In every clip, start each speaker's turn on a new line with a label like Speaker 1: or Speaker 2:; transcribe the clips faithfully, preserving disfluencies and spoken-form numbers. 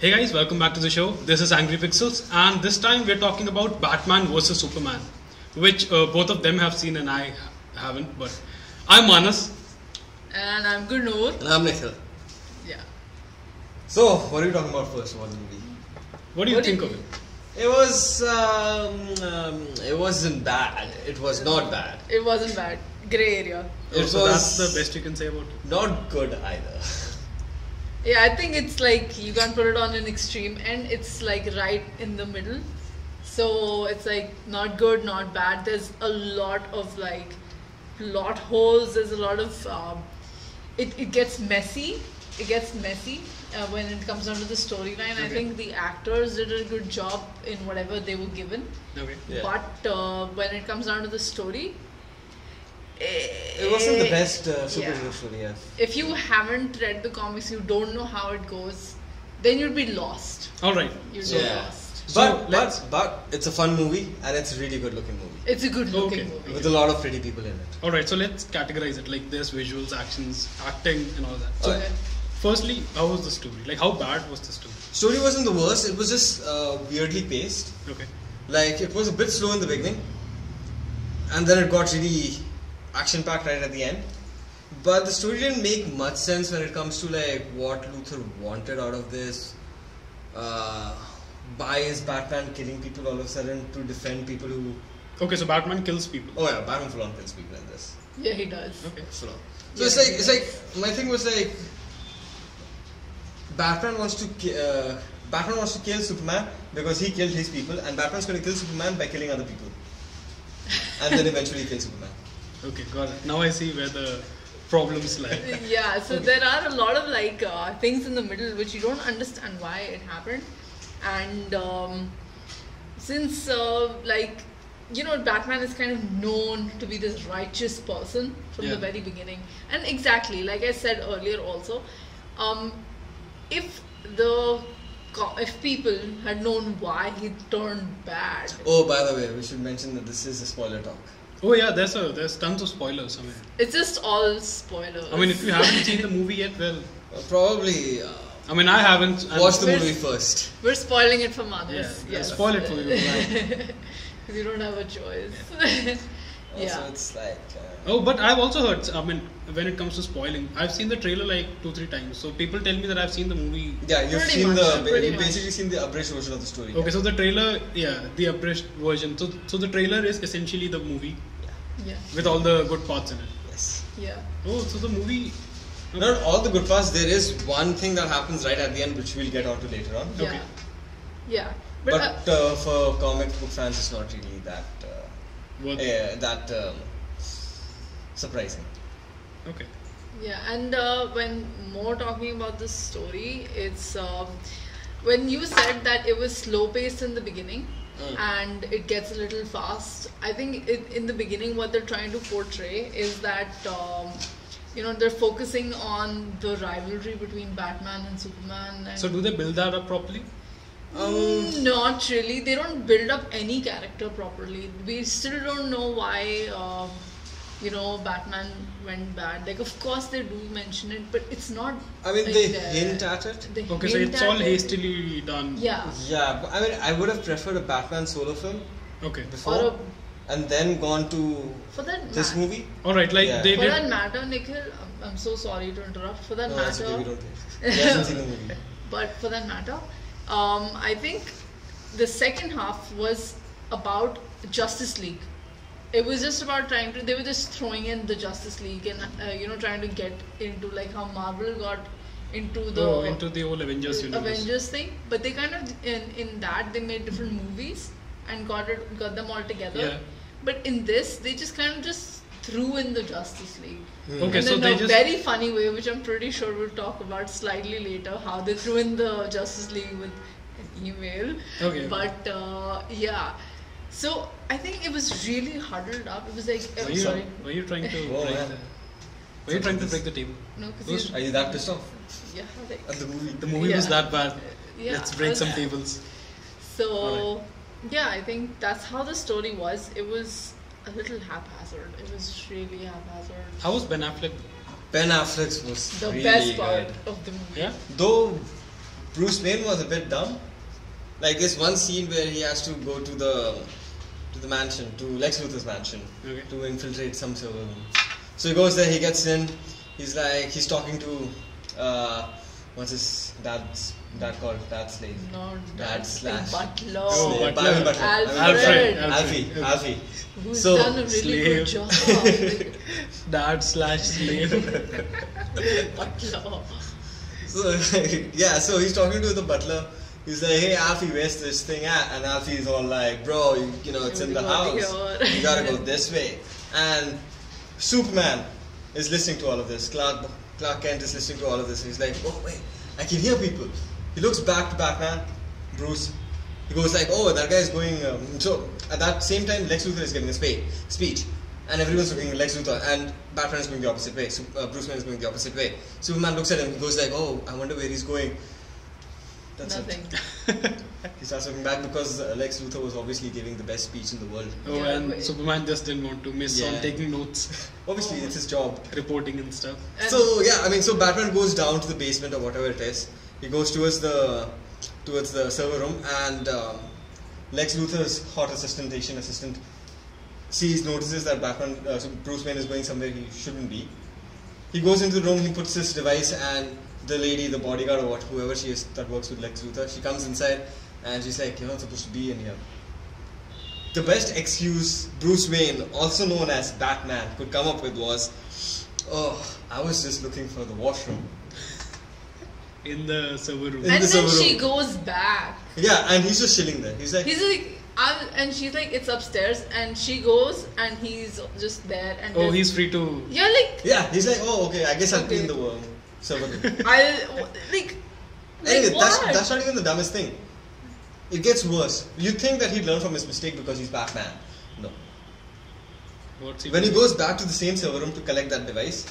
Speaker 1: Hey guys, welcome back to the show. This is Angry Pixels, and this time we're talking about Batman versus Superman, which uh, both of them have seen and I haven't. But I'm Manas.
Speaker 2: And I'm Gurnoor.
Speaker 3: And I'm Nikhil.
Speaker 2: Yeah.
Speaker 3: So, what are you talking about first? What movie?
Speaker 1: What do you
Speaker 2: What
Speaker 1: think
Speaker 2: do
Speaker 1: of it?
Speaker 3: It was. Um, um, it wasn't bad. It was not bad.
Speaker 2: It wasn't bad. Grey area.
Speaker 1: Oh,
Speaker 3: It
Speaker 1: so
Speaker 3: was
Speaker 1: that's the best you can say about it.
Speaker 3: not good either.
Speaker 2: Yeah, I think it's like you can't put it on an extreme end. It's like right in the middle. So it's like not good, not bad. There's a lot of like plot holes. There's a lot of. Um, it, it gets messy. It gets messy uh, when it comes down to the storyline. I
Speaker 1: Okay.
Speaker 2: think the actors did a good job in whatever they were given.
Speaker 1: Okay.
Speaker 3: Yeah.
Speaker 2: But uh, when it comes down to the story,
Speaker 3: It wasn't the best uh, superhero
Speaker 2: Yeah.
Speaker 3: story. Yeah.
Speaker 2: If you haven't read the comics, you don't know how it goes, then you'd be lost.
Speaker 1: All right.
Speaker 2: You'd
Speaker 1: So,
Speaker 2: be
Speaker 3: Yeah.
Speaker 2: lost.
Speaker 1: So
Speaker 3: But,
Speaker 1: let's-
Speaker 3: but but it's a fun movie and it's a really good looking movie
Speaker 2: It's a good looking
Speaker 1: Okay.
Speaker 2: movie.
Speaker 3: with a lot of pretty people in it.
Speaker 1: all right. So let's categorize it. Like there's visuals, actions, acting, and all that. So,
Speaker 3: Okay.
Speaker 1: firstly, how was the story? Like how bad was the story?
Speaker 3: Story wasn't the worst. It was just uh, weirdly paced.
Speaker 1: Okay.
Speaker 3: Like it was a bit slow in the beginning, and then it got really action packed right at the end. But the story didn't make much sense when it comes to like what Luthor wanted out of this. Uh, why is Batman killing people all of a sudden to defend people who?
Speaker 1: Okay. So Batman kills people.
Speaker 3: Oh yeah, Batman full on kills people in this.
Speaker 2: Yeah, he does.
Speaker 1: Okay.
Speaker 3: Full on. So
Speaker 2: Yeah,
Speaker 3: it's like
Speaker 2: he
Speaker 3: it's like my thing was like Batman wants to ki- uh, Batman wants to kill Superman because he killed his people, and Batman's going to kill Superman by killing other people, and then eventually kill Superman.
Speaker 1: Okay. Got it. Now I see where the problems lie.
Speaker 2: Yeah, so there are a lot of like uh, things in the middle which you don't understand why it happened, and um, since uh, like you know Batman is kind of known to be this righteous person from
Speaker 1: Yeah.
Speaker 2: the very beginning, and exactly like I said earlier also, um, if the co- if people had known why he turned bad,
Speaker 3: Oh, by the way, we should mention that this is a spoiler talk.
Speaker 1: Oh yeah, there's a there's tons of spoilers. I mean,
Speaker 2: it's just all spoilers.
Speaker 1: I mean, if you haven't seen the movie yet, well,
Speaker 3: Uh, probably uh,
Speaker 1: I mean, I haven't. and-
Speaker 3: watch the
Speaker 2: Where's-
Speaker 3: movie first.
Speaker 2: We're spoiling it for
Speaker 1: Yeah,
Speaker 2: others.
Speaker 1: yeah, spoil it for you.
Speaker 2: Because you don't have a choice.
Speaker 3: Also,
Speaker 2: yeah.
Speaker 3: it's like. Uh,
Speaker 1: Oh, but I've also heard. I mean, when it comes to spoiling, I've seen the trailer like two, three times. So people tell me that I've seen the movie.
Speaker 3: yeah, you've
Speaker 2: Pretty
Speaker 3: seen
Speaker 2: much,
Speaker 3: the
Speaker 2: pretty
Speaker 3: you've
Speaker 2: much.
Speaker 3: basically seen the abridged version of the story.
Speaker 1: Okay, so the trailer, yeah, the abridged version. So, so the trailer is essentially the movie
Speaker 2: Yeah.
Speaker 1: with all the good parts in it.
Speaker 3: Yes.
Speaker 2: Yeah.
Speaker 1: Oh, so the movie.
Speaker 3: Not all the good parts. There is one thing that happens right at the end, which we'll get onto later on.
Speaker 2: Yeah.
Speaker 1: Okay.
Speaker 2: Yeah. But,
Speaker 3: But
Speaker 2: uh,
Speaker 3: uh, for comic book fans, it's not really that uh,
Speaker 1: Worth-
Speaker 3: eh, that um, surprising.
Speaker 1: Okay.
Speaker 2: yeah, and uh, when more talking about this story, it's um, when you said that it was slow paced in the beginning
Speaker 3: Mm.
Speaker 2: and it gets a little fast. I think it, in the beginning, what they're trying to portray is that um, you know they're focusing on the rivalry between Batman and Superman. And
Speaker 1: So do they build that up properly?
Speaker 3: Um,
Speaker 2: Mm, not really. They don't build up any character properly. We still don't know why, um, you know, Batman went bad. Like, of course they do mention it, but it's not.
Speaker 3: I mean,
Speaker 2: like
Speaker 3: they
Speaker 2: there.
Speaker 3: hint at it.
Speaker 2: They
Speaker 1: Okay, so
Speaker 2: hint
Speaker 1: it's
Speaker 2: at
Speaker 1: all
Speaker 2: it.
Speaker 1: hastily done.
Speaker 2: Yeah.
Speaker 3: Yeah, but I mean, I would have preferred a Batman solo film
Speaker 1: Okay.
Speaker 3: before,
Speaker 2: Or a,
Speaker 3: and then gone to
Speaker 2: for that
Speaker 3: this
Speaker 2: ma-
Speaker 3: movie.
Speaker 1: All right, like
Speaker 3: Yeah.
Speaker 1: they
Speaker 2: For
Speaker 1: did.
Speaker 2: that matter, Nikhil, I'm, I'm so sorry to interrupt. For that
Speaker 3: No, that's
Speaker 2: matter,
Speaker 3: okay. We don't. He hasn't seen the movie.
Speaker 2: but for that matter, um, I think the second half was about Justice League. It was just about trying to. They were just throwing in the Justice League and uh, you know trying to get into like how Marvel got into the
Speaker 1: Oh, into the whole Avengers universe.
Speaker 2: Avengers thing. But they kind of in in that they made different movies and got it got them all together.
Speaker 1: Yeah.
Speaker 2: But in this, they just kind of just threw in the Justice League.
Speaker 3: Hmm.
Speaker 1: Okay,
Speaker 2: And
Speaker 1: so
Speaker 2: in
Speaker 1: they
Speaker 2: a
Speaker 1: just.
Speaker 2: very funny way, which I'm pretty sure we'll talk about slightly later, how they threw in the Justice League with an email.
Speaker 1: Okay.
Speaker 2: But uh, yeah, so I think it was really huddled up. It was like, uh,
Speaker 1: Were you,
Speaker 2: sorry,
Speaker 1: were you trying to
Speaker 3: Oh,
Speaker 1: break
Speaker 3: man.
Speaker 1: the? Were you trying to break the table?
Speaker 2: no,
Speaker 1: Those-
Speaker 2: because
Speaker 3: Are you that pissed off
Speaker 2: yeah, like,
Speaker 3: at the movie?
Speaker 1: The movie was
Speaker 2: Yeah.
Speaker 1: that bad.
Speaker 2: yeah.
Speaker 1: Let's break some
Speaker 2: uh,
Speaker 1: tables.
Speaker 2: So
Speaker 1: Alright.
Speaker 2: yeah, I think that's how the story was. It was a little haphazard. It was really haphazard.
Speaker 1: How was Ben Affleck?
Speaker 3: Ben Affleck's was
Speaker 2: The
Speaker 3: really
Speaker 2: best part
Speaker 3: good.
Speaker 2: of the movie.
Speaker 1: Yeah.
Speaker 3: Though Bruce Wayne was a bit dumb. Like this one scene where he has to go to the to the mansion, to Lex Luthor's mansion,
Speaker 1: Okay.
Speaker 3: to infiltrate some server room. So he goes there, he gets in, he's like, he's talking to, uh, what's his dad's dad called? Dad's slave.
Speaker 2: Not
Speaker 3: Dad
Speaker 2: that
Speaker 3: slash
Speaker 2: butler.
Speaker 1: Oh,
Speaker 3: slave.
Speaker 1: butler.
Speaker 3: I mean butler. I mean
Speaker 2: Alfred.
Speaker 3: butler. Alfie.
Speaker 1: Alfred.
Speaker 3: Alfie.
Speaker 2: Who's
Speaker 3: So,
Speaker 2: done a really
Speaker 1: slave.
Speaker 2: good job. Like,
Speaker 1: Dad slash slave.
Speaker 2: butler.
Speaker 3: So yeah, so he's talking to the butler. He's like, "Hey Alfie, where's this thing at?" And Alfie's all like, "Bro, you, you know it's
Speaker 2: You
Speaker 3: in the
Speaker 2: gotta
Speaker 3: house.
Speaker 2: go
Speaker 3: You gotta go this way." And Superman is listening to all of this. Clark Clark Kent is listening to all of this. He's like, "Oh wait, I can hear people." He looks back to Batman, Bruce. He goes like, "Oh, that guy's going." Um, so at that same time, Lex Luthor is giving a spa- speech. And everyone's looking at Lex Luthor, and Batman is going the opposite way. So, uh, Bruce Wayne is going the opposite way. Superman looks at him, he goes like, "Oh, I wonder where he's going." That's
Speaker 2: Nothing.
Speaker 3: it. He starts looking back because uh, Lex Luthor was obviously giving the best speech in the world.
Speaker 1: Oh,
Speaker 2: Yeah,
Speaker 1: and
Speaker 2: wait.
Speaker 1: Superman just didn't want to miss on
Speaker 3: Yeah.
Speaker 1: taking notes,
Speaker 3: Obviously, it's his job.
Speaker 1: reporting and stuff.
Speaker 2: And
Speaker 3: So yeah, I mean, so Batman goes down to the basement or whatever it is. He goes towards the towards the server room, and um, Lex Luthor's hot assistant, Asian assistant, sees notices that Batman, uh, so Bruce Wayne is going somewhere he shouldn't be. He goes into the room, he puts this device, and the lady, the bodyguard or what, whoever she is that works with Lex Luthor, she comes inside and she's like, "You're not supposed to be in here." The best excuse Bruce Wayne, also known as Batman, could come up with was, "Oh, I was just looking for the washroom."
Speaker 1: In the server room.
Speaker 3: In
Speaker 2: and
Speaker 3: the
Speaker 2: then
Speaker 3: server
Speaker 2: she
Speaker 3: room.
Speaker 2: goes back.
Speaker 3: Yeah, and he's just chilling there. He's like,
Speaker 2: He's like, I'm, and she's like, it's upstairs, and she goes, and he's just there, and
Speaker 1: Oh,
Speaker 2: there's-
Speaker 1: he's free to.
Speaker 2: yeah, like
Speaker 3: yeah, he's like, "Oh, okay, I guess I'll
Speaker 2: Okay.
Speaker 3: clean the um, server room."
Speaker 2: I'll like,
Speaker 3: Anyway,
Speaker 2: like
Speaker 3: that's,
Speaker 2: what?
Speaker 3: that's not even the dumbest thing. It gets worse. You'd think that he'd learn from his mistake because he's Batman. No.
Speaker 1: What's he
Speaker 3: When he
Speaker 1: doing?
Speaker 3: goes back to the same server room to collect that device,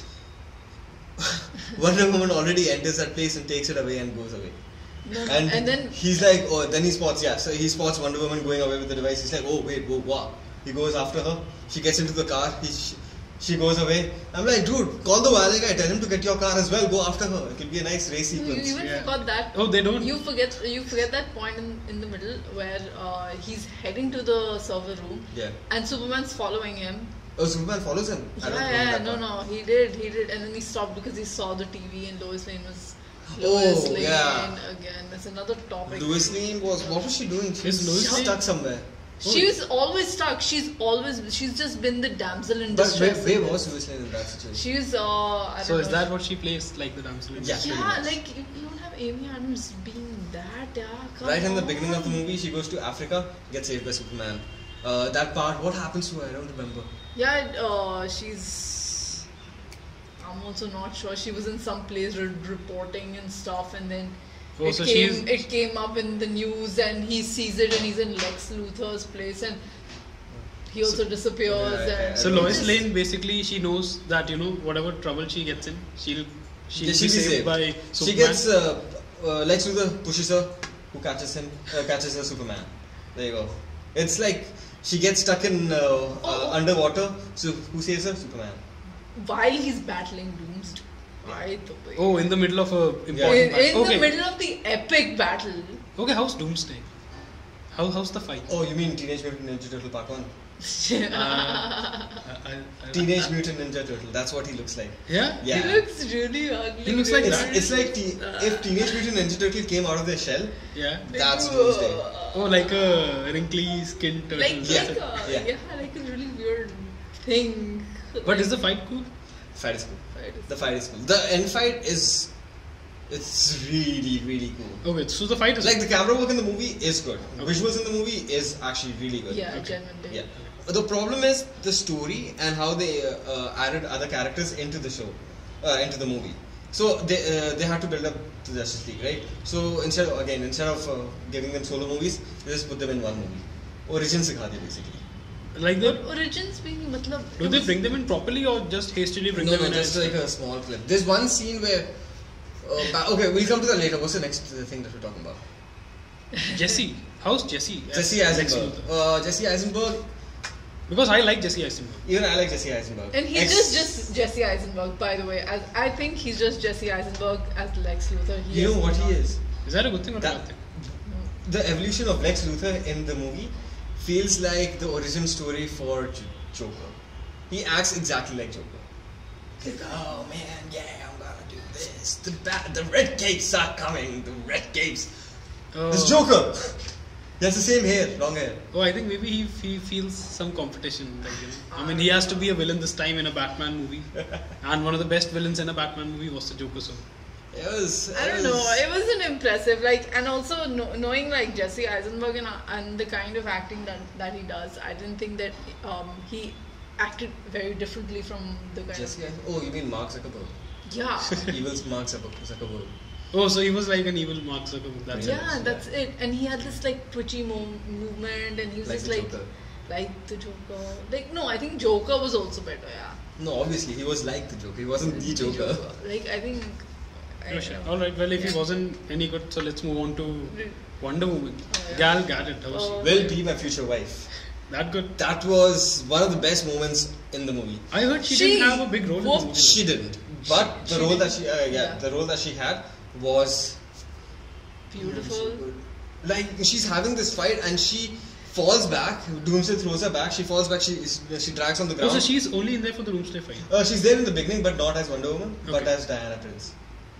Speaker 3: Wonder Woman already enters that place and takes it away and goes away.
Speaker 2: No, no,
Speaker 3: And,
Speaker 2: and then
Speaker 3: he's like, oh, then he spots, yeah, so he spots Wonder Woman going away with the device. He's like, oh, wait, whoa, what? He goes after her. She gets into the car. He, she, she goes away. I'm like, dude, call the valet guy. Tell him to get your car as well. Go after her. It'll be a nice race
Speaker 2: you
Speaker 3: sequence.
Speaker 2: even
Speaker 1: Yeah.
Speaker 2: forgot that.
Speaker 1: Oh, they don't.
Speaker 2: You forget you forget that point in, in the middle where uh, he's heading to the server room,
Speaker 3: Yeah.
Speaker 2: and Superman's following him.
Speaker 3: Oh, Superman follows him. I
Speaker 2: Yeah,
Speaker 3: don't remember
Speaker 2: yeah,
Speaker 3: that
Speaker 2: no,
Speaker 3: part.
Speaker 2: no, he did, he did, and then he stopped because he saw the T V and Lois Lane was
Speaker 3: Oh,
Speaker 2: Lois Lane
Speaker 3: yeah.
Speaker 2: again. That's another topic.
Speaker 3: Lois Lane was, what was she doing? She
Speaker 1: Is
Speaker 3: was
Speaker 1: Lois
Speaker 3: stuck
Speaker 2: Lane-
Speaker 3: somewhere.
Speaker 2: She's always stuck. She's always she's just been the damsel in
Speaker 3: But where,
Speaker 2: distress.
Speaker 3: where was Lois Lane in that situation?
Speaker 2: She's uh. I don't
Speaker 1: So is
Speaker 2: know.
Speaker 1: that what she plays, like the damsel in
Speaker 3: Yeah.
Speaker 1: distress?
Speaker 2: Yeah,
Speaker 3: pretty much.
Speaker 2: like you you don't have Amy Adams being that. Yeah, come
Speaker 3: Right in the
Speaker 2: on.
Speaker 3: beginning of the movie, she goes to Africa, gets saved by Superman. Uh, that part, what happens to her? I don't remember.
Speaker 2: Yeah, it, uh, she's. I'm also not sure. She was in some place re- reporting and stuff, and then
Speaker 1: Oh,
Speaker 2: it
Speaker 1: so
Speaker 2: came.
Speaker 1: she's-
Speaker 2: It came up in the news, and he sees it, and he's in Lex Luthor's place, and he also disappears.
Speaker 3: Yeah, yeah,
Speaker 2: and
Speaker 1: So
Speaker 3: I
Speaker 1: Lois
Speaker 2: just-
Speaker 1: Lane basically she knows that you know whatever trouble she gets in, she'll she'll
Speaker 3: Yeah,
Speaker 1: be
Speaker 3: she'll be
Speaker 1: saved
Speaker 3: saved.
Speaker 1: by
Speaker 3: She
Speaker 1: Superman.
Speaker 3: gets uh, uh, Lex Luthor pushes her, who catches him, uh, catches her Superman. There you go. It's like she gets stuck in uh, uh,
Speaker 2: Oh.
Speaker 3: underwater. So who saves her? Superman.
Speaker 2: While he's battling Doomsday, right? away.
Speaker 1: Oh, in the middle of a important
Speaker 2: in,
Speaker 1: battle.
Speaker 2: in
Speaker 1: okay.
Speaker 2: the middle of the epic battle.
Speaker 1: Okay, how's Doomsday? How how's the fight?
Speaker 3: Oh, you mean Teenage Mutant Ninja Turtle Part One?
Speaker 1: Uh, I, I, I,
Speaker 3: Teenage
Speaker 1: I,
Speaker 3: Mutant Ninja Turtle. That's what he looks like.
Speaker 1: Yeah.
Speaker 3: Yeah.
Speaker 2: He looks really ugly.
Speaker 1: He looks like
Speaker 3: It's,
Speaker 1: that.
Speaker 3: it's like te- if Teenage Mutant Ninja Turtle came out of their shell,
Speaker 1: Yeah.
Speaker 3: that's
Speaker 2: Uh,
Speaker 3: Doomsday.
Speaker 1: Oh, like a wrinkly skinned turtle.
Speaker 2: Like,
Speaker 1: that's
Speaker 2: like
Speaker 1: it.
Speaker 2: a,
Speaker 3: Yeah.
Speaker 2: yeah. like a really weird thing.
Speaker 1: But is the fight cool?
Speaker 3: Fight is cool.
Speaker 2: Fight is-
Speaker 3: The fight is cool. The end fight is, it's really really cool.
Speaker 1: Okay, so the fight is
Speaker 3: Like the camera work in the movie is good.
Speaker 1: Okay.
Speaker 3: Visuals in the movie is actually really good.
Speaker 2: Yeah,
Speaker 1: Okay.
Speaker 2: genuinely.
Speaker 3: Yeah. But the problem is the story and how they uh, uh, added other characters into the show, uh, into the movie. So they uh, they had to build up the Justice League, right? So instead of, again instead of uh, giving them solo movies, they just put them in one movie. Origin sikha diya basically.
Speaker 1: like the.
Speaker 2: But Origins being matlab.
Speaker 1: Do
Speaker 2: it
Speaker 1: they
Speaker 2: was-
Speaker 1: bring them in properly or just hastily bring
Speaker 3: no,
Speaker 1: them
Speaker 3: no,
Speaker 1: in?
Speaker 3: just
Speaker 1: as-
Speaker 3: like a small clip. There's one scene where. Uh, ba- okay, we'll come to that later. What's the next uh, thing that we're talking about?
Speaker 1: Jesse. How's Jesse? as
Speaker 3: Jesse
Speaker 1: Lex
Speaker 3: Eisenberg.
Speaker 1: Luthor?
Speaker 3: Uh, Jesse Eisenberg.
Speaker 1: Because I like Jesse Eisenberg.
Speaker 3: Even I like Jesse Eisenberg.
Speaker 2: And he's
Speaker 3: Ex-
Speaker 2: just just Jesse Eisenberg, by the way. As I think he's just Jesse Eisenberg as Lex Luthor. He
Speaker 3: You
Speaker 2: is
Speaker 3: know what he
Speaker 2: not-
Speaker 3: is?
Speaker 1: Is that a good thing or a
Speaker 3: That-
Speaker 1: bad thing?
Speaker 3: The evolution of Lex Luthor in the movie feels like the origin story for J- Joker. He acts exactly like Joker. He's like, oh man, yeah, I'm gonna do this. The ba- the red capes are coming. The red capes.
Speaker 1: Oh.
Speaker 3: It's Joker. He has the same hair, long hair.
Speaker 1: Oh, I think maybe he, he feels some competition. Like, you know, I mean, he has to be a villain this time in a Batman movie, and one of the best villains in a Batman movie was the Joker. So
Speaker 3: It was. It
Speaker 2: I don't
Speaker 3: was,
Speaker 2: know. It wasn't impressive. Like, and also know, knowing like Jesse Eisenberg and, and the kind of acting that, that he does, I didn't think that um, he acted very differently from the kind
Speaker 3: Jesse,
Speaker 2: of.
Speaker 3: oh, you mean Mark Zuckerberg?
Speaker 2: Yeah.
Speaker 3: Evil's Mark Zuckerberg. Zuckerberg.
Speaker 1: oh, so he was like an evil Mark Zuckerberg. That's it.
Speaker 2: Yeah, that's it. And he had this like twitchy mo- movement, and he was
Speaker 3: Like
Speaker 2: just
Speaker 3: the
Speaker 2: like
Speaker 3: Joker.
Speaker 2: like the Joker. Like no, I think Joker was also better. Yeah.
Speaker 3: No, obviously he was like the Joker. He wasn't the Joker.
Speaker 2: Like I think. I
Speaker 1: Oh,
Speaker 2: don't
Speaker 1: sure.
Speaker 2: know.
Speaker 1: All right. Well, if
Speaker 2: Yeah.
Speaker 1: he wasn't any good, so let's move on to Wonder Woman.
Speaker 2: Oh, yeah.
Speaker 1: Gal Gadot. How was
Speaker 2: Oh.
Speaker 3: Will be my future wife.
Speaker 1: she? That good.
Speaker 3: That was one of the best moments in the movie.
Speaker 1: I heard she,
Speaker 2: She
Speaker 1: didn't have a big role in the
Speaker 2: whooped-
Speaker 1: movie.
Speaker 3: She didn't, but
Speaker 2: She-
Speaker 3: the
Speaker 2: she
Speaker 3: role
Speaker 2: did.
Speaker 3: that she, uh, yeah,
Speaker 2: Yeah.
Speaker 3: the role that she had was
Speaker 2: Beautiful.
Speaker 3: like she's having this fight and she falls back. Doomsday throws her back. She falls back. She she drags on the
Speaker 1: Oh,
Speaker 3: ground.
Speaker 1: so she's only in there for the Doomsday fight.
Speaker 3: uh, she's there in the beginning, but not as Wonder Woman, but
Speaker 1: Okay.
Speaker 3: as Diana Prince.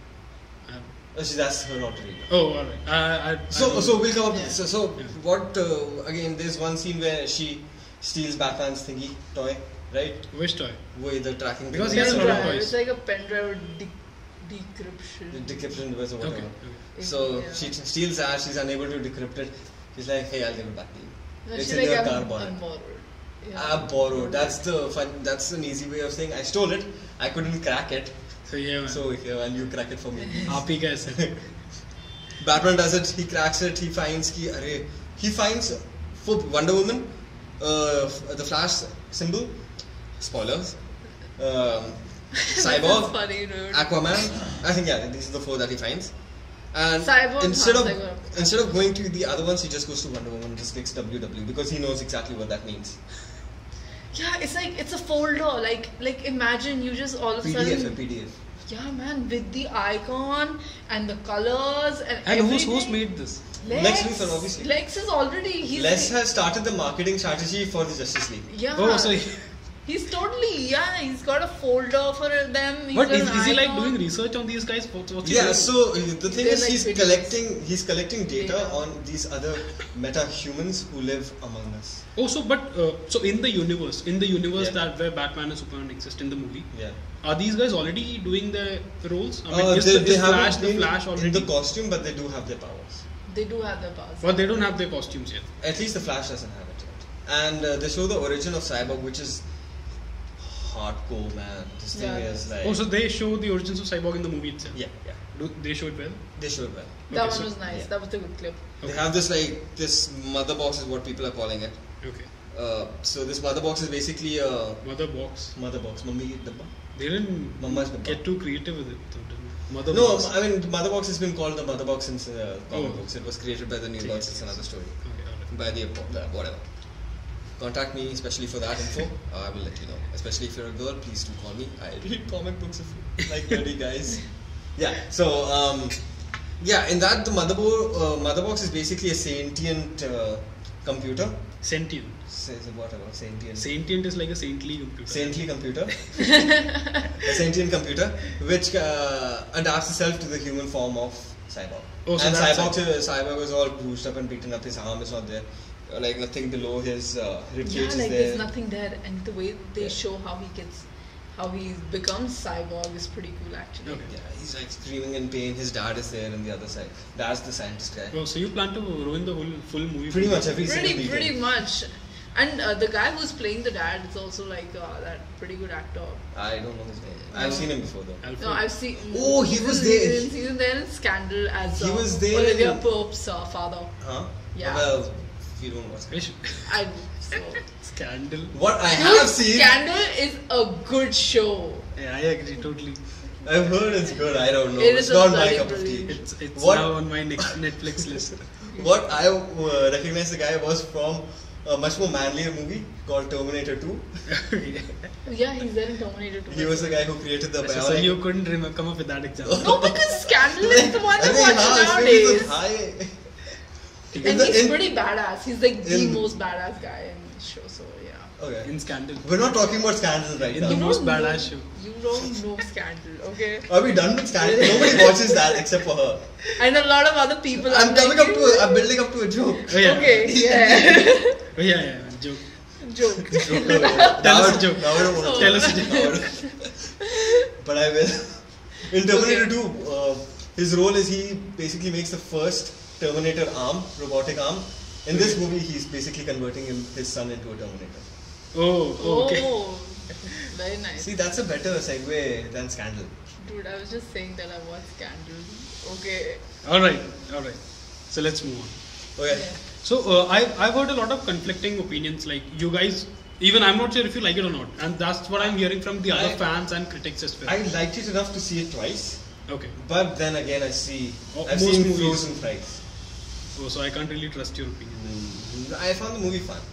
Speaker 1: Um,
Speaker 3: Uh, she's that's her alter ego.
Speaker 1: oh, all right. I, I,
Speaker 3: So,
Speaker 1: I,
Speaker 3: so we'll come up.
Speaker 2: Yeah.
Speaker 3: So, so
Speaker 1: Yeah.
Speaker 3: what? Uh, again, there's one scene where she steals Batman's thingy toy, right?
Speaker 1: which toy?
Speaker 3: With the tracking.
Speaker 1: Because
Speaker 3: thing.
Speaker 1: he has a lot of
Speaker 2: Pendrive.
Speaker 1: toys.
Speaker 2: It's like a pen drive with de- decryption.
Speaker 3: The decryption device or whatever.
Speaker 1: Okay. okay.
Speaker 3: So
Speaker 2: Yeah.
Speaker 3: she t- steals that. She's unable to decrypt it. She's like, "Hey, I'll give it back to you."
Speaker 2: No,
Speaker 3: It's
Speaker 2: she's
Speaker 3: in
Speaker 2: like,
Speaker 3: your
Speaker 2: I'm,
Speaker 3: car bonnet.
Speaker 2: I'm borrowed. Yeah.
Speaker 3: I borrowed. That's the fun. That's an easy way of saying I stole it. I couldn't crack it.
Speaker 1: So yeah, man.
Speaker 3: So here, and you crack it for me.
Speaker 1: आप ही कैसे?
Speaker 3: Batman does it. He cracks it. He finds ki, array, He finds for Wonder Woman, uh, f- the Flash symbol. Spoilers. Um,
Speaker 2: That's
Speaker 3: Cyborg,
Speaker 2: funny, dude.
Speaker 3: Aquaman. I think yeah, these are the four that he finds. And
Speaker 2: Cyborg,
Speaker 3: instead
Speaker 2: huh,
Speaker 3: of
Speaker 2: Cyborg.
Speaker 3: instead of going to the other ones, he just goes to Wonder Woman and just clicks W W because he knows exactly what that means.
Speaker 2: Yeah, it's like it's a folder. Like like imagine you just all of a
Speaker 3: P D F, a
Speaker 2: sudden.
Speaker 3: P D F.
Speaker 2: Yeah, man, with the icon and the colors and
Speaker 1: And who's
Speaker 2: everything.
Speaker 1: who's made this?
Speaker 2: Lex,
Speaker 3: Lex Luthor, obviously.
Speaker 2: Lex is already he's
Speaker 3: Les has started the marketing strategy for the Justice League.
Speaker 2: yeah.
Speaker 1: Oh, so he,
Speaker 2: he's totally yeah. He's got a folder for them. He's
Speaker 1: but
Speaker 2: got
Speaker 1: is,
Speaker 2: an
Speaker 1: is he like
Speaker 2: icon.
Speaker 1: doing research on these guys? What, what's he
Speaker 3: Yeah,
Speaker 1: doing?
Speaker 3: so uh, the thing
Speaker 2: They're
Speaker 3: is,
Speaker 2: like
Speaker 3: he's
Speaker 2: videos.
Speaker 3: collecting he's collecting data,
Speaker 2: Data.
Speaker 3: on these other meta humans who live among us.
Speaker 1: Oh, so but uh, so in the universe, in the universe
Speaker 3: Yeah.
Speaker 1: that where Batman and Superman exist in the movie,
Speaker 3: Yeah,
Speaker 1: are these guys already doing their roles? I mean,
Speaker 3: uh,
Speaker 1: is,
Speaker 3: they,
Speaker 1: the,
Speaker 3: they
Speaker 1: is
Speaker 3: haven't
Speaker 1: Flash the
Speaker 3: been
Speaker 1: Flash
Speaker 3: in
Speaker 1: already?
Speaker 3: the costume, but they do have their powers.
Speaker 2: They do have their powers.
Speaker 1: But they don't have their costumes yet.
Speaker 3: At least the Flash doesn't have it yet. And uh, they show the origin of Cyborg, which is hardcore, man. This thing
Speaker 2: Yeah.
Speaker 3: is like
Speaker 1: Oh, so they show the origins of Cyborg in the movie itself.
Speaker 3: yeah, yeah.
Speaker 1: Do they show it well?
Speaker 3: They show it well.
Speaker 2: That
Speaker 1: Okay,
Speaker 2: one
Speaker 1: so-
Speaker 2: was nice.
Speaker 3: yeah.
Speaker 2: That was a good clip.
Speaker 3: They have this like this mother box is what people are calling it.
Speaker 1: Okay.
Speaker 3: Uh, so this mother box is basically a
Speaker 1: Mother box.
Speaker 3: mother box. Mummy dabba.
Speaker 1: They didn't
Speaker 3: Mama's dabba.
Speaker 1: get too creative with it. Though, didn't they? Mother
Speaker 3: No,
Speaker 1: box.
Speaker 3: I mean, the Mother Box has been called the Mother Box since uh, comic
Speaker 1: Oh.
Speaker 3: books. It was created by the New
Speaker 1: Okay,
Speaker 3: Gods.
Speaker 1: okay.
Speaker 3: It's another story.
Speaker 1: Okay, alright.
Speaker 3: By the uh, whatever. Contact me, especially for that info. Uh, I will let you know. Especially if you're a girl, please do call me. I read comic books if you like nerdy guys. Yeah. So, um, yeah, in that the Mother, Bo- uh, Mother Box is basically a sentient uh, computer.
Speaker 1: Sentient.
Speaker 3: Says whatever sentient.
Speaker 1: Sentient is like a saintly computer.
Speaker 3: Saintly computer, a sentient computer which uh, adapts itself to the human form of Cyborg.
Speaker 1: Oh, so
Speaker 3: and
Speaker 1: that's
Speaker 3: Cyborg, uh, Cyborg is all bruised up and beaten up. His arm is not there, Uh, like nothing below his uh, rib cage
Speaker 2: Yeah,
Speaker 3: is
Speaker 2: like
Speaker 3: there.
Speaker 2: there's nothing there, and the way they
Speaker 3: Yeah.
Speaker 2: show how he gets, how he becomes cyborg is pretty cool actually.
Speaker 1: Okay.
Speaker 3: Yeah, he's like screaming in pain. His dad is there on the other side. That's the scientist guy.
Speaker 1: Oh, so you plan to ruin the whole full movie?
Speaker 3: Pretty
Speaker 1: for
Speaker 3: much
Speaker 1: me?
Speaker 3: every single
Speaker 2: Pretty,
Speaker 3: detail.
Speaker 2: pretty much. And uh, the guy who's playing the dad is also like uh, that pretty good actor.
Speaker 3: I don't know his name. I've seen him before though.
Speaker 1: Alfred.
Speaker 2: No, I've seen.
Speaker 3: Oh, he
Speaker 2: he's
Speaker 3: was
Speaker 2: in,
Speaker 3: there.
Speaker 2: He's in, he's in there in Scandal as
Speaker 3: He
Speaker 2: uh,
Speaker 3: was there
Speaker 2: Olivia
Speaker 3: in-
Speaker 2: Pope's uh, father.
Speaker 3: Huh?
Speaker 2: Yeah.
Speaker 3: Well, you don't watch.
Speaker 1: Ish.
Speaker 2: I so.
Speaker 1: Scandal.
Speaker 3: What I
Speaker 2: Dude,
Speaker 3: have seen,
Speaker 2: Scandal is a good show.
Speaker 1: Yeah, I agree totally.
Speaker 3: I've heard it's good. I don't know.
Speaker 2: It
Speaker 3: it's
Speaker 2: is a
Speaker 3: not my
Speaker 2: bloody
Speaker 3: cup of tea.
Speaker 2: brilliant.
Speaker 1: It's it's
Speaker 3: What?
Speaker 1: now on my next Netflix list.
Speaker 3: What I uh, recognized the guy was from a much more manlier movie called Terminator two.
Speaker 2: Yeah, he's there in Terminator two.
Speaker 3: He was the guy who created the
Speaker 1: So,
Speaker 3: bionic.
Speaker 1: so you couldn't remember, come up with that example.
Speaker 2: No, because Scandal is the one
Speaker 3: I
Speaker 2: I
Speaker 3: think,
Speaker 2: watch
Speaker 3: हाँ, इसमें भी
Speaker 2: nowadays.
Speaker 3: तो था ये.
Speaker 2: And
Speaker 3: In the-
Speaker 2: he's
Speaker 3: in-
Speaker 2: pretty badass. He's like the
Speaker 3: in-
Speaker 2: most badass guy in the show. So yeah.
Speaker 3: Okay.
Speaker 1: In Scandal.
Speaker 3: We're not talking about Scandal right
Speaker 1: In
Speaker 3: now.
Speaker 1: the
Speaker 2: You
Speaker 1: most
Speaker 2: don't know-
Speaker 1: badass show.
Speaker 2: You don't know Scandal, okay?
Speaker 3: Are we done with Scandal? Nobody watches that except for her.
Speaker 2: And a lot of other people.
Speaker 3: I'm
Speaker 2: are
Speaker 3: coming
Speaker 2: like,
Speaker 3: up to. A, I'm building up to a joke.
Speaker 1: Oh, yeah.
Speaker 2: Okay, yeah.
Speaker 1: Oh, yeah, yeah, joke.
Speaker 2: Joke.
Speaker 1: Tell us a joke.
Speaker 3: Now I don't want to
Speaker 1: Tell us a
Speaker 3: Now I don't- But I will. In Terminator
Speaker 2: Okay.
Speaker 3: two, uh, his role is he basically makes the first Terminator arm, robotic arm. In this movie, he's basically converting him, his son into a Terminator.
Speaker 1: Oh, oh, okay.
Speaker 2: Oh, very nice.
Speaker 3: See, that's a better segue than Scandal.
Speaker 2: Dude, I was just saying that I watched Scandal. Okay.
Speaker 1: Alright, alright. So let's move on.
Speaker 3: Okay.
Speaker 2: Yeah.
Speaker 1: So uh, I've, I've heard a lot of conflicting opinions. Like you guys, even I'm not sure if you like it or not. And that's what I'm hearing from the other
Speaker 3: I-
Speaker 1: fans and critics as well.
Speaker 3: I liked it enough to see it twice,
Speaker 1: Okay.
Speaker 3: but then again, I see.
Speaker 1: Oh,
Speaker 3: I've
Speaker 1: most
Speaker 3: seen
Speaker 1: movies.
Speaker 3: Frozen thrice.
Speaker 1: Oh, so I can't really trust your opinion.
Speaker 3: Mm, I found the movie fun.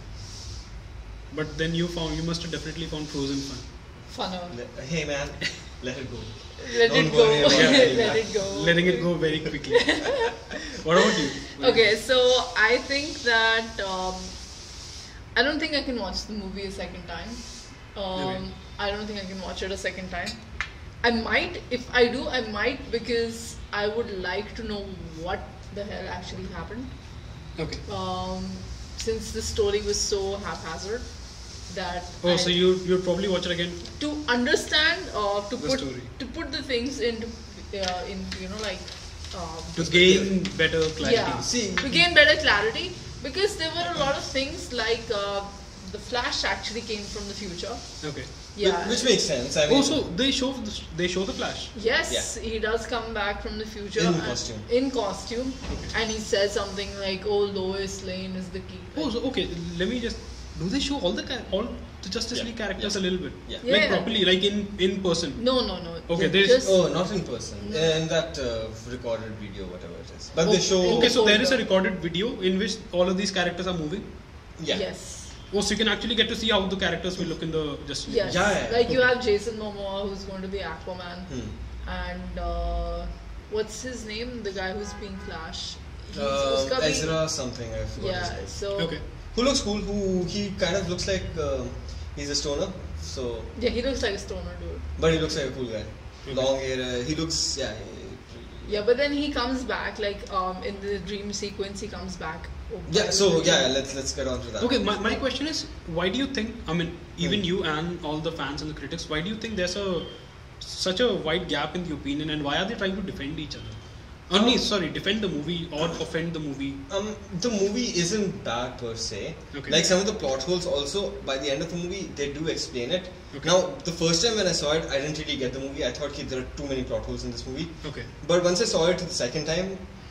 Speaker 1: But then you found, you must have definitely found Frozen fun.
Speaker 2: Funner.
Speaker 3: Le- Hey man, let it go.
Speaker 2: Let
Speaker 3: Don't
Speaker 2: it go.
Speaker 3: worry about it.
Speaker 2: Let it go.
Speaker 1: Letting it go very quickly. What about you?
Speaker 2: Okay, so I think that um, I don't think I can watch the movie a second time. Um,
Speaker 1: Okay.
Speaker 2: I don't think I can watch it a second time. I might, if I do, I might because I would like to know what the hell actually happened.
Speaker 1: Okay.
Speaker 2: Um, since the story was so haphazard that
Speaker 1: Oh,
Speaker 2: I-
Speaker 1: so you you'd probably watch it again.
Speaker 2: to understand uh, to
Speaker 1: The
Speaker 2: put
Speaker 1: story.
Speaker 2: to put the things into uh, in you know like um,
Speaker 1: To gain better clarity.
Speaker 2: yeah
Speaker 3: See-
Speaker 2: to gain better clarity because there were a lot of things like uh, the Flash actually came from the future.
Speaker 1: Okay.
Speaker 2: Yeah.
Speaker 3: Which makes sense. I mean,
Speaker 1: Oh, so they show the, they show the Flash.
Speaker 2: Yes,
Speaker 3: Yeah.
Speaker 2: he does come back from the future
Speaker 3: In
Speaker 2: and-
Speaker 3: costume.
Speaker 2: In costume, and he says something like, "Oh, Lois Lane is the key."
Speaker 1: Oh, so okay. Let me just. Do they show all the char- all the Justice
Speaker 3: Yeah,
Speaker 1: League characters
Speaker 3: yeah.
Speaker 1: a little bit?
Speaker 3: Yeah.
Speaker 1: Like
Speaker 2: Yeah.
Speaker 1: properly, like in in person.
Speaker 2: No, no, no.
Speaker 1: Okay,
Speaker 2: They
Speaker 1: there's-
Speaker 2: just-
Speaker 3: oh, not in person. In that uh, recorded video, whatever it is. But they
Speaker 2: Oh,
Speaker 3: show.
Speaker 1: Okay, so there is a
Speaker 2: folder.
Speaker 1: recorded video in which all of these characters are moving.
Speaker 3: Yeah.
Speaker 2: Yes.
Speaker 1: Oh, so you can actually get to see how the characters will look in the Justice League.
Speaker 2: Yes.
Speaker 3: Yeah, yeah,
Speaker 2: Like you
Speaker 1: okay.
Speaker 2: have Jason Momoa who's going to be Aquaman,
Speaker 3: Hmm.
Speaker 2: and uh, what's his name? The guy who's being Flash. He's
Speaker 3: Uh,
Speaker 2: उसका भी-
Speaker 3: Ezra something. I forgot his
Speaker 2: Yeah.
Speaker 3: name.
Speaker 2: So.
Speaker 1: Okay.
Speaker 3: Who looks cool? Who he kind of looks like uh, he's a stoner. So,
Speaker 2: Yeah, he looks like a stoner dude.
Speaker 3: but he looks like a cool guy.
Speaker 1: Okay.
Speaker 3: Long hair. Uh, he looks yeah.
Speaker 2: Yeah, but then he comes back like um in the dream sequence. He comes back. Oh,
Speaker 3: Yeah.
Speaker 2: by
Speaker 3: So
Speaker 2: the way.
Speaker 3: yeah, let's let's get on to that.
Speaker 1: Okay, my, my question is, why do you think? I mean, even
Speaker 3: Hmm.
Speaker 1: you and all the fans and the critics, why do you think there's a such a wide gap in the opinion, and why are they trying to defend each other? Only,
Speaker 3: Um,
Speaker 1: sorry, defend the movie or offend the movie.
Speaker 3: Um, the movie isn't bad per se.
Speaker 1: Okay.
Speaker 3: Like some of the plot holes also, by the end of the movie, they do explain it.
Speaker 1: Okay.
Speaker 3: Now, the first time when I saw it, I didn't really get the movie. I thought "Ki, there are too many plot holes in this movie.
Speaker 1: Okay.
Speaker 3: But once I saw it the second time,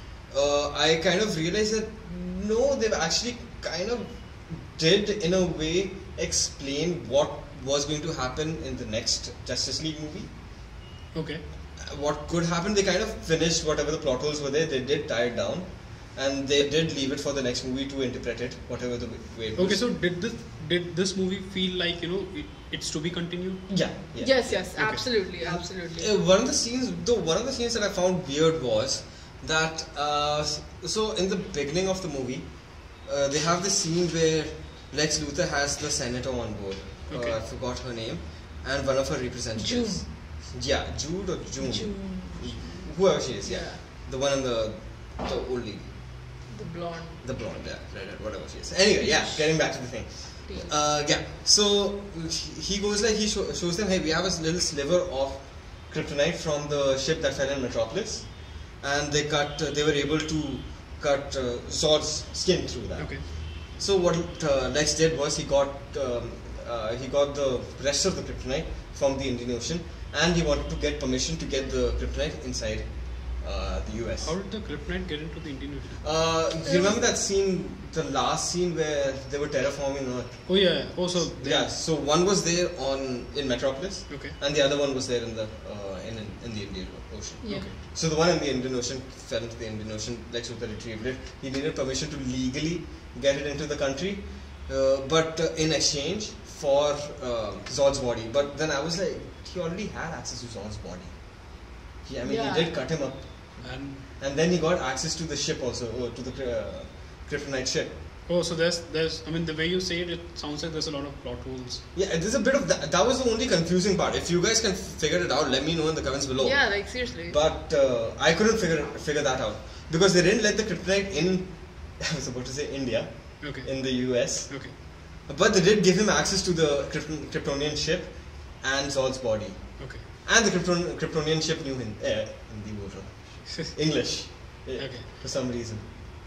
Speaker 3: uh, I kind of realized that no, they've actually kind of did in a way explain what was going to happen in the next Justice League movie.
Speaker 1: Okay.
Speaker 3: What could happen, they kind of finished whatever the plot holes were there, they did tie it down, and they did leave it for the next movie to interpret it, whatever the way it was.
Speaker 1: Okay. So did this did this movie feel like you know it, it's to be continued?
Speaker 3: Yeah. yeah.
Speaker 2: Yes, yes,
Speaker 1: Okay.
Speaker 2: absolutely, absolutely.
Speaker 3: Uh, one of the scenes, though, one of the scenes that I found weird was that, uh, so in the beginning of the movie, uh, they have this scene where Lex Luthor has the senator on board.
Speaker 1: Okay.
Speaker 3: Uh, I forgot her name, and one of her representatives.
Speaker 2: June.
Speaker 3: Yeah, Jude or June.
Speaker 2: June.
Speaker 3: Whoever she is, yeah.
Speaker 2: Yeah.
Speaker 3: The one in the, the old lady.
Speaker 2: The blonde.
Speaker 3: The blonde, yeah, right, right, whatever she is. Anyway, yeah, getting back to the thing.
Speaker 2: Teen.
Speaker 3: Uh, yeah, so he goes like, he show, shows them, hey, we have a little sliver of kryptonite from the ship that fell in Metropolis, and they cut, uh, they were able to cut uh, Zod's skin through that.
Speaker 1: Okay.
Speaker 3: So what uh, Lex did was he got, um, uh, he got the rest of the kryptonite from the Indian Ocean, and he wanted to get permission to get the kryptonite inside uh, the U S.
Speaker 1: How did the kryptonite get into the Indian Ocean?
Speaker 3: Uh, you remember that scene, the last scene where they were terraforming Earth?
Speaker 1: Oh yeah. Oh, so they-
Speaker 3: Yeah. So one was there on in Metropolis,
Speaker 1: Okay.
Speaker 3: and the other one was there in the uh, in in the Indian Ocean.
Speaker 2: Yeah.
Speaker 1: Okay.
Speaker 3: So the one in the Indian Ocean fell into the Indian Ocean. Lex Luthor retrieved it. He needed permission to legally get it into the country, uh, but uh, in exchange for uh, Zod's body. But then I was like, he already had access to Zod's body. He, I mean,
Speaker 2: Yeah.
Speaker 3: he did cut him up,
Speaker 1: And
Speaker 3: and then he got access to the ship also, uh, to the uh, Kryptonite ship.
Speaker 1: oh, so there's there's I mean the way you say it, it sounds like there's a lot of plot holes.
Speaker 3: Yeah, there's a bit of that. That was the only confusing part. If you guys can figure it out, let me know in the comments below.
Speaker 2: Yeah, like seriously.
Speaker 3: But uh, I couldn't figure figure that out because they didn't let the Kryptonite in. I was about to say India,
Speaker 1: Okay.
Speaker 3: in the U S,
Speaker 1: Okay.
Speaker 3: but they did give him access to the Krypton, Kryptonian ship and Zod's body,
Speaker 1: Okay.
Speaker 3: and the Krypton, Kryptonian ship knew him. Uh, Hindi bol raha hu. English. Yeah,
Speaker 1: Okay.
Speaker 3: For some reason.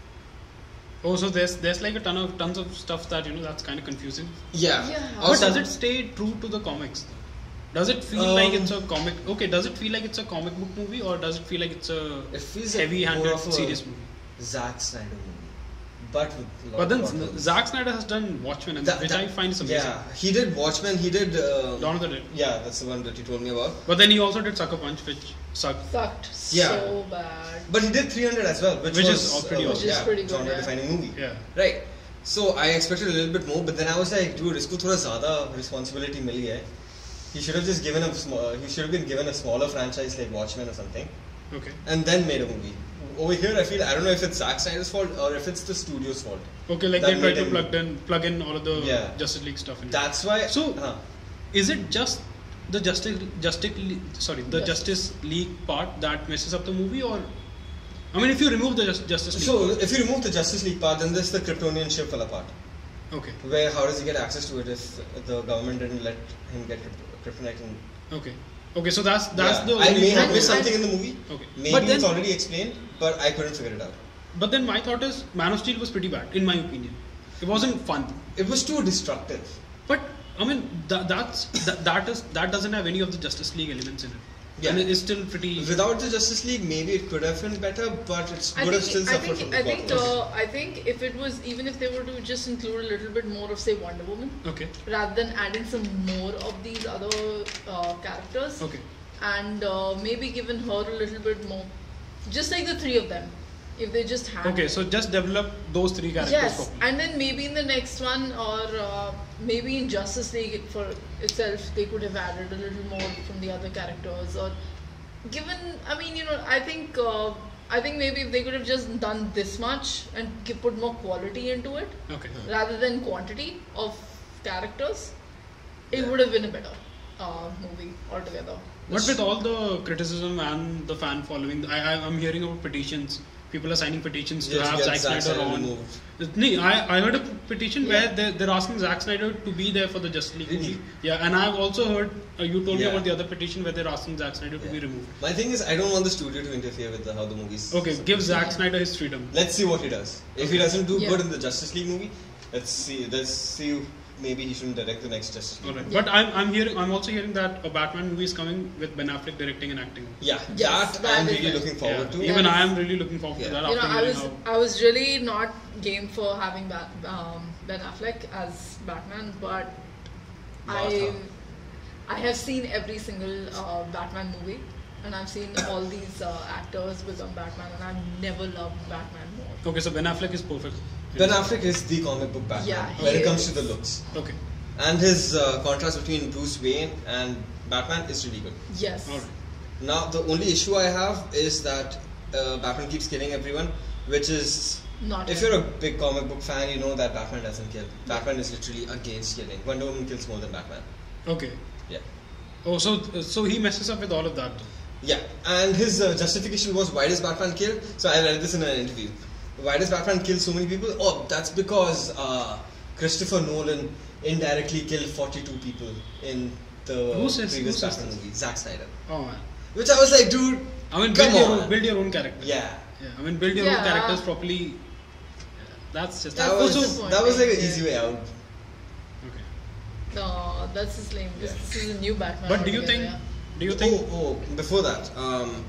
Speaker 1: Oh, so there's there's like a ton of tons of stuff that you know that's kind of confusing.
Speaker 3: Yeah.
Speaker 2: Yeah.
Speaker 1: But
Speaker 3: Also-
Speaker 1: does it stay true to the comics? Though? Does it feel
Speaker 3: Um,
Speaker 1: like it's a comic? Okay, does it feel like it's a comic book movie, or does it feel like it's a
Speaker 3: It feels like
Speaker 1: heavy-handed
Speaker 3: more of a
Speaker 1: serious movie?
Speaker 3: Zack Snyder movie, but with a lot
Speaker 1: But then
Speaker 3: of plot holes.
Speaker 1: Zack Snyder has done Watchmen, and
Speaker 3: That-
Speaker 1: which
Speaker 3: that-
Speaker 1: I find is amazing.
Speaker 3: Yeah, he did Watchmen. He did. Uh,
Speaker 1: Dawn of the Dead.
Speaker 3: Yeah, that's the one that you told me about.
Speaker 1: But then he also did Sucker Punch, which sucked.
Speaker 2: Sucked
Speaker 3: Yeah.
Speaker 2: so bad.
Speaker 3: But he did three hundred as well, which,
Speaker 1: Which
Speaker 3: was
Speaker 1: is all pretty
Speaker 3: uh,
Speaker 1: awesome.
Speaker 2: Which is
Speaker 3: yeah,
Speaker 2: pretty good, yeah.
Speaker 3: genre-defining movie.
Speaker 1: Yeah.
Speaker 3: Right. So I expected a little bit more, but then I was like, dude, isko thoda zyada responsibility mili hai. He should have just given a small. He should have been given a smaller franchise like Watchmen or something,
Speaker 1: Okay.
Speaker 3: and then made a movie. Over here, I feel I don't know if it's Zack Snyder's fault or if it's the studio's fault.
Speaker 1: Okay, like
Speaker 3: That
Speaker 1: they try
Speaker 3: made
Speaker 1: to
Speaker 3: him-
Speaker 1: plug in plug in all of the
Speaker 3: Yeah.
Speaker 1: Justice League stuff in. it.
Speaker 3: That's why.
Speaker 1: So,
Speaker 3: huh.
Speaker 1: Is it just the Justice Justice Le- sorry the
Speaker 2: Justice.
Speaker 1: Justice League part that messes up the movie, or I mean, if you remove the Just- Justice League,
Speaker 3: So if you remove the Justice League part, then there's the Kryptonian ship fell apart.
Speaker 1: okay,
Speaker 3: Where how does he get access to it if the government didn't let him get krypt- kryptonite? In,
Speaker 1: okay, okay. So that's that's
Speaker 3: Yeah.
Speaker 1: the
Speaker 3: I
Speaker 1: only
Speaker 3: may have
Speaker 1: thing-
Speaker 3: missed something in the movie.
Speaker 1: Okay,
Speaker 3: Maybe
Speaker 1: but then
Speaker 3: it's already explained, but I couldn't figure it out.
Speaker 1: but then my thought is Man of Steel was pretty bad in my opinion. It wasn't fun,
Speaker 3: It was too destructive.
Speaker 1: but I mean that that's that, that is that doesn't have any of the Justice League elements in it,
Speaker 3: Yeah.
Speaker 1: and it is still pretty.
Speaker 3: Without the Justice League, maybe it could have been better, but it's
Speaker 2: I
Speaker 3: would have
Speaker 2: think,
Speaker 3: still
Speaker 2: I
Speaker 3: suffered
Speaker 2: think,
Speaker 3: from
Speaker 2: I
Speaker 3: the
Speaker 2: think,
Speaker 3: plot holes.
Speaker 2: uh, I think if it was, even if they were to just include a little bit more of, say, Wonder Woman,
Speaker 1: Okay,
Speaker 2: rather than adding some more of these other uh, characters,
Speaker 1: okay,
Speaker 2: and uh, maybe given her a little bit more, just like the three of them, if they just had.
Speaker 1: okay. So just develop those three characters.
Speaker 2: Yes,
Speaker 1: properly.
Speaker 2: and then maybe in the next one, or uh, maybe in Justice League it for itself, they could have added a little more from the other characters, or given. I mean, you know, I think, uh, I think maybe if they could have just done this much and gi- put more quality into it
Speaker 1: Okay.
Speaker 2: rather than quantity of characters, it
Speaker 3: Yeah.
Speaker 2: would have been a better uh, movie altogether.
Speaker 1: But with all the criticism and the fan following, I, I I'm hearing about petitions. People are signing petitions to
Speaker 3: Yes,
Speaker 1: have
Speaker 3: get
Speaker 1: Zack
Speaker 3: Zack
Speaker 1: Snyder
Speaker 3: Snyder
Speaker 1: on.
Speaker 3: removed.
Speaker 1: No, I, I heard a petition
Speaker 2: Yeah.
Speaker 1: where they're, they're asking Zack Snyder to be there for the Justice League
Speaker 3: Really?
Speaker 1: movie. Yeah, and I've also heard, uh, you told me
Speaker 3: Yeah.
Speaker 1: about the other petition where they're asking Zack Snyder to
Speaker 3: Yeah.
Speaker 1: be removed.
Speaker 3: My thing is, I don't want the studio to interfere with the, how the movies.
Speaker 1: Okay, give Zack Snyder his freedom.
Speaker 3: Let's see what he does. If he doesn't do
Speaker 2: Yeah.
Speaker 3: good in the Justice League movie, let's see. Let's see. Maybe he shouldn't direct the next Justice League.
Speaker 1: Alright.
Speaker 2: Yeah.
Speaker 1: But I'm, I'm hearing, I'm also hearing that a Batman movie is coming with Ben Affleck directing and acting.
Speaker 3: Yeah,
Speaker 2: Yes,
Speaker 3: that,
Speaker 2: that
Speaker 3: I'm
Speaker 2: is
Speaker 3: really
Speaker 2: it.
Speaker 3: looking forward
Speaker 1: Yeah.
Speaker 3: to.
Speaker 1: Even
Speaker 2: That
Speaker 1: I
Speaker 2: is-
Speaker 1: am really looking forward
Speaker 3: Yeah.
Speaker 1: to that
Speaker 2: You
Speaker 1: after
Speaker 2: know, I
Speaker 1: hearing
Speaker 2: was
Speaker 1: how.
Speaker 2: I was really not game for having Bat, um, Ben Affleck as Batman, but I
Speaker 3: Martha.
Speaker 2: I have seen every single uh, Batman movie, and I've seen all these uh, actors become Batman, and I've never loved Batman more.
Speaker 1: Okay, so Ben Affleck is perfect.
Speaker 3: Ben Affleck is the comic book Batman
Speaker 2: Yeah, he
Speaker 3: when it comes
Speaker 2: is.
Speaker 3: to the looks,
Speaker 1: Okay,
Speaker 3: and his uh, contrast between Bruce Wayne and Batman is really good.
Speaker 2: Yes.
Speaker 1: alright.
Speaker 3: Now the only issue I have is that uh, Batman keeps killing everyone, which is
Speaker 2: Not
Speaker 3: if
Speaker 2: him.
Speaker 3: you're a big comic book fan, you know that Batman doesn't kill. Batman is literally against killing. Wonder Woman kills more than Batman.
Speaker 1: Okay.
Speaker 3: Yeah.
Speaker 1: Oh, so so he messes up with all of that.
Speaker 3: Yeah, and his uh, justification was, why does Batman kill? So I read this in an interview. Why does Batman kill so many people? Oh, that's because uh, Christopher Nolan indirectly killed forty-two people in the
Speaker 1: Who says-
Speaker 3: previous
Speaker 1: who says
Speaker 3: Batman
Speaker 1: this?
Speaker 3: movie, Zack Snyder.
Speaker 1: Oh man.
Speaker 3: Which I was like, dude,
Speaker 1: I mean,
Speaker 3: come
Speaker 1: build your,
Speaker 3: on.
Speaker 1: own, build your own character.
Speaker 3: Yeah.
Speaker 1: Yeah, I mean, build your own
Speaker 2: Yeah.
Speaker 1: characters properly. Yeah, that's just
Speaker 3: That
Speaker 2: That's
Speaker 3: was,
Speaker 2: disappointing,
Speaker 3: that was like an
Speaker 2: yeah.
Speaker 3: easy way out.
Speaker 1: okay.
Speaker 2: No, that's his lame. This,
Speaker 3: Yeah.
Speaker 2: this is a new Batman.
Speaker 1: But do you
Speaker 2: altogether,
Speaker 1: think?
Speaker 2: yeah.
Speaker 1: Do you think?
Speaker 3: Oh, oh, before that, um,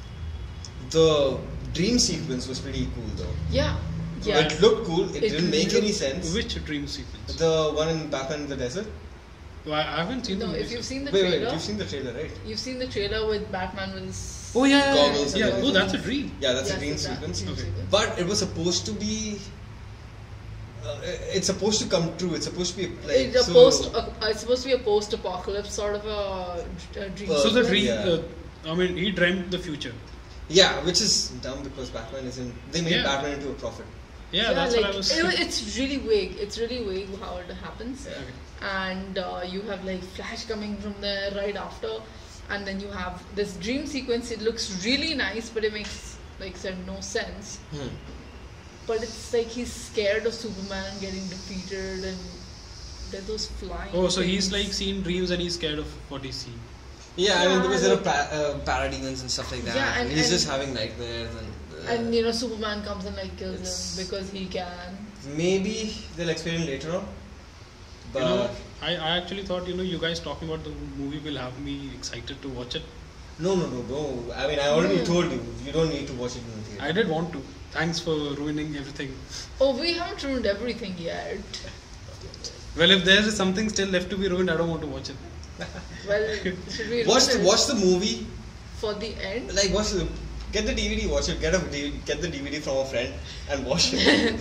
Speaker 3: the dream sequence was pretty cool though.
Speaker 2: Yeah. Yeah.
Speaker 3: It looked cool, it,
Speaker 2: It
Speaker 3: didn't make
Speaker 2: looked-
Speaker 3: any sense.
Speaker 1: Which dream sequence?
Speaker 3: The one in Batman in the desert?
Speaker 1: Well, I I haven't seen
Speaker 2: No,
Speaker 1: the
Speaker 2: if
Speaker 1: movie.
Speaker 2: you've seen the
Speaker 3: Wait,
Speaker 2: trailer,
Speaker 3: wait, you've seen the trailer, right?
Speaker 2: you've seen the trailer with Batman with his.
Speaker 1: Oh yeah, yeah,
Speaker 3: Goggles
Speaker 1: yeah.
Speaker 3: and
Speaker 1: yeah. Oh,
Speaker 3: everything.
Speaker 1: that's a dream.
Speaker 3: Yeah, that's
Speaker 2: Yes,
Speaker 3: a dream
Speaker 2: exactly,
Speaker 3: sequence.
Speaker 2: dream
Speaker 1: Okay.
Speaker 2: sequence.
Speaker 3: But it was supposed to be. Uh, it's supposed to come true. It's supposed to be like
Speaker 2: It's a
Speaker 3: so,
Speaker 2: post. Uh, it's supposed to be a post-apocalypse sort of a, a dream.
Speaker 3: Uh,
Speaker 1: So the dream,
Speaker 3: yeah.
Speaker 1: uh, I mean, he dreamt the future.
Speaker 3: Yeah, which is dumb because Batman isn't. They made
Speaker 1: Yeah.
Speaker 3: Batman into a prophet.
Speaker 1: Yeah, that's
Speaker 2: like,
Speaker 1: what I was.
Speaker 2: it, it's really vague. It's really vague how it happens.
Speaker 3: Yeah.
Speaker 1: Okay.
Speaker 2: And uh, you have like Flash coming from there right after, and then you have this dream sequence. It looks really nice, but it makes like said no sense.
Speaker 3: Hmm.
Speaker 2: But it's like he's scared of Superman getting defeated, and there are those flying.
Speaker 1: Oh, so he's
Speaker 2: things.
Speaker 1: like seeing dreams and he's scared of what he's seeing.
Speaker 3: Yeah, I mean
Speaker 2: Yeah,
Speaker 3: because there are
Speaker 2: like-
Speaker 3: pa- uh, parademons and stuff like that.
Speaker 2: Yeah, and-
Speaker 3: he's
Speaker 2: and-
Speaker 3: just having nightmares and. Uh,
Speaker 2: And you know, Superman comes and like kills
Speaker 3: It's-
Speaker 2: him because he can.
Speaker 3: maybe they'll explain later on. But
Speaker 1: You know, I, I actually thought, you know, you guys talking about the movie will have me excited to watch it.
Speaker 3: no, no, no, no. I mean, I already
Speaker 2: Hmm.
Speaker 3: told you. You don't need to watch it in the theater.
Speaker 1: I did want to. Thanks for ruining everything.
Speaker 2: Oh, we haven't ruined everything yet.
Speaker 1: Well, if there is something still left to be ruined, I don't want to watch it.
Speaker 2: Well, should we
Speaker 3: Watch
Speaker 2: ruin
Speaker 3: the
Speaker 2: it
Speaker 3: watch the movie.
Speaker 2: for the end?
Speaker 3: Like watch the get the D V D. Watch it. Get a D- get the D V D from a friend and watch it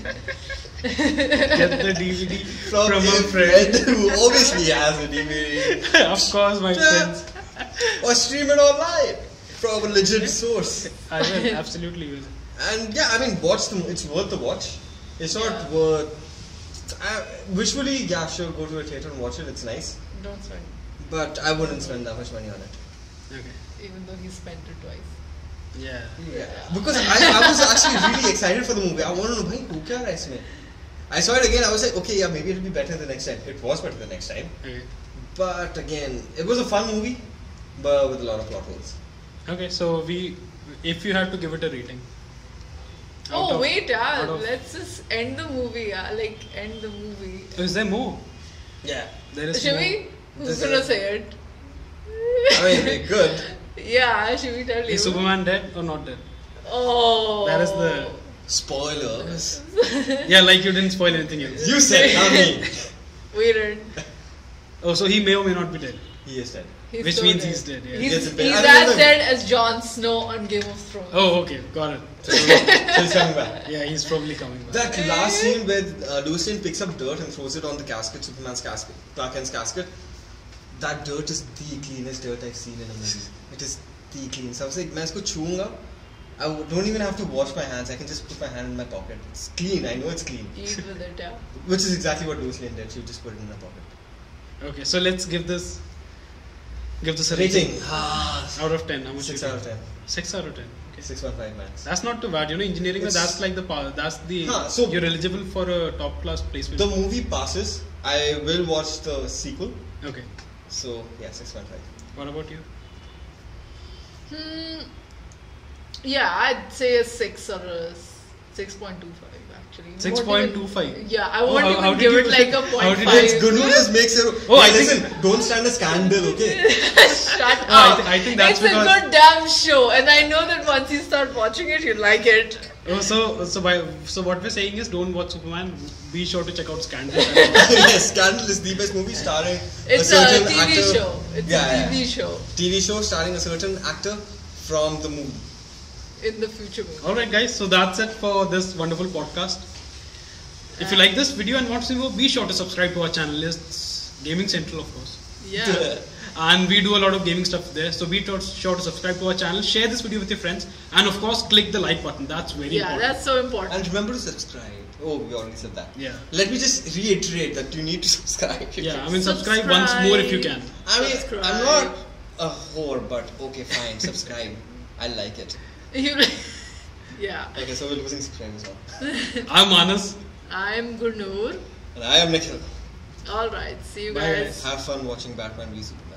Speaker 1: Get the D V D
Speaker 3: from,
Speaker 1: from
Speaker 3: a
Speaker 1: a friend.
Speaker 3: who obviously has a D V D.
Speaker 1: Of course, my friends.
Speaker 3: Or stream it online from a legit source.
Speaker 1: I will, absolutely will.
Speaker 3: And yeah, I mean, watch the. It's worth the watch. It's not
Speaker 2: Yeah.
Speaker 3: worth. Uh, visually, yeah, sure, go to a theater and watch it. It's nice,
Speaker 2: Don't spend,
Speaker 3: but I wouldn't spend that much money on it.
Speaker 1: Okay.
Speaker 2: even though he spent it twice.
Speaker 1: Yeah.
Speaker 3: Yeah, because I, I was actually really excited for the movie. I want to know, bhai, who kya hai isme? I saw it again. I was like, okay, yeah, maybe it'll be better the next time. It was better the next time,
Speaker 1: Okay.
Speaker 3: but again, it was a fun movie, but with a lot of plot holes.
Speaker 1: Okay, so we, if you had to give it a rating. out
Speaker 2: Oh
Speaker 1: of-
Speaker 2: wait, yeah.
Speaker 1: out of-
Speaker 2: Let's just end the movie. Yeah, like end the movie.
Speaker 1: Is there more?
Speaker 3: Yeah,
Speaker 1: There is
Speaker 2: Should
Speaker 1: more.
Speaker 2: we? Who's
Speaker 3: This
Speaker 2: gonna
Speaker 3: is-
Speaker 2: say it?
Speaker 3: I mean, they're good.
Speaker 2: Yeah, should we tell you?
Speaker 1: Is Superman dead or not dead?
Speaker 2: Oh.
Speaker 1: That is the.
Speaker 3: Spoilers.
Speaker 1: Yeah, like you didn't spoil anything else.
Speaker 3: You said, not me.
Speaker 2: We didn't.
Speaker 1: Oh, so he may or may not be dead.
Speaker 3: He is dead.
Speaker 2: He's
Speaker 1: Which
Speaker 2: so
Speaker 1: means
Speaker 2: dead.
Speaker 1: he's dead, yeah.
Speaker 2: He's,
Speaker 3: He gets a bit-
Speaker 2: he's
Speaker 3: I don't
Speaker 2: as
Speaker 3: know.
Speaker 2: dead as Jon Snow on Game of Thrones.
Speaker 1: Oh, okay, got it.
Speaker 3: So, so he's coming back.
Speaker 1: Yeah, he's probably coming back.
Speaker 3: That last scene where uh, Lois Lane picks up dirt and throws it on the casket, Superman's casket, Clark Kent's casket, that dirt is the cleanest dirt I've seen in a movie. It is the cleanest. I was like, मैं इसको छूऊंगा, I w- don't even have to wash my hands. I can just put my hand in my pocket. It's clean. I know it's clean.
Speaker 2: Eat with it, yeah.
Speaker 3: Which is exactly what Lois Lane did. She just put it in her pocket.
Speaker 1: Okay, so let's give this. Give this a
Speaker 3: Rating.
Speaker 1: rating.
Speaker 3: Ah,
Speaker 1: Out of ten, how much?
Speaker 3: six
Speaker 1: you
Speaker 3: out
Speaker 1: give?
Speaker 3: of ten.
Speaker 1: Six out of ten. Okay.
Speaker 3: Six point five max.
Speaker 1: That's not too bad. You know, engineering.
Speaker 3: It's-
Speaker 1: That's like the power. That's the.
Speaker 3: Huh, so-
Speaker 1: you're eligible for a top class placement.
Speaker 3: The movie passes. I will watch the sequel.
Speaker 1: Okay.
Speaker 3: So yeah, six point five.
Speaker 1: What about you?
Speaker 2: Hmm. Yeah, I'd say a six or a six point two five actually.
Speaker 1: Six
Speaker 2: Won't
Speaker 1: point
Speaker 2: even-
Speaker 1: two five.
Speaker 2: Yeah, I
Speaker 1: Oh,
Speaker 2: won't
Speaker 1: how-
Speaker 2: even
Speaker 1: how did
Speaker 2: give
Speaker 1: you-
Speaker 2: it like a
Speaker 1: how
Speaker 2: point
Speaker 1: did
Speaker 2: five.
Speaker 1: you-
Speaker 3: It's good news makes it.
Speaker 1: Oh, I
Speaker 3: Yeah,
Speaker 1: think-
Speaker 3: listen, don't stand a scandal, okay?
Speaker 2: Shut
Speaker 1: Oh, I
Speaker 2: up.
Speaker 1: thi- I think that's
Speaker 2: it's
Speaker 1: because-
Speaker 2: a good damn show, and I know that once you start watching it, you like it.
Speaker 1: Oh, so so by so what we're saying is don't watch Superman. Be sure to check out Scandal.
Speaker 3: Yes, Scandal is the best movie starring
Speaker 2: It's
Speaker 3: a
Speaker 2: a,
Speaker 3: certain
Speaker 2: T V
Speaker 3: actor.
Speaker 2: show. It's
Speaker 3: Yeah,
Speaker 2: a T V
Speaker 3: yeah.
Speaker 2: show
Speaker 3: T V show starring a certain actor from the movie.
Speaker 2: in the future movie.
Speaker 1: All right, guys. So that's it for this wonderful podcast. If you like this video and want to see more, be sure to subscribe to our channel. It's Gaming Central, of course.
Speaker 2: Yeah.
Speaker 1: And we do a lot of gaming stuff there. So be sure to subscribe to our channel, share this video with your friends, and of course, click the like button. That's very
Speaker 2: Yeah,
Speaker 1: important.
Speaker 2: that's so important.
Speaker 3: And remember to subscribe. Oh, we already said that.
Speaker 1: Yeah.
Speaker 3: Let me just reiterate that you need to subscribe.
Speaker 1: Yeah, I mean, subscribe, once more if you can.
Speaker 3: I mean,
Speaker 2: Subscribe.
Speaker 3: I'm not a whore, but okay, fine, subscribe. I like it.
Speaker 2: You- yeah.
Speaker 3: Okay, so we're losing subscribers now.
Speaker 1: I'm Manas.
Speaker 2: I'm Gurnoor.
Speaker 3: And I am Nikhil.
Speaker 2: All right. See you
Speaker 1: Bye,
Speaker 2: guys.
Speaker 1: guys.
Speaker 3: Have fun watching Batman v Superman.